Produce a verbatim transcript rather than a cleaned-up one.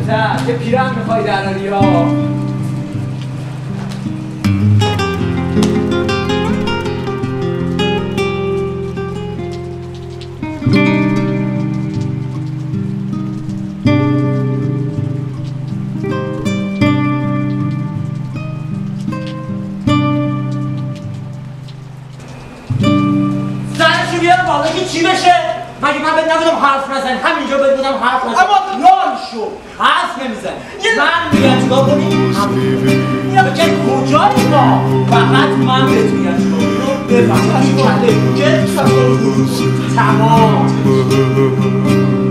زودتر که پیرم میخوای دراری ها. زنشو بیارم بالا که چی بشه؟ مگه من بهت نبودم حرف نزن؟ همینجا بهت بودم حرف نزن. اما لال شو حرف نمیزن. من میگم چیکار کنی؟ یا بگه کجایی ما؟ فقط من بهت میگم چیکار کنی؟ بفهم کله که تمام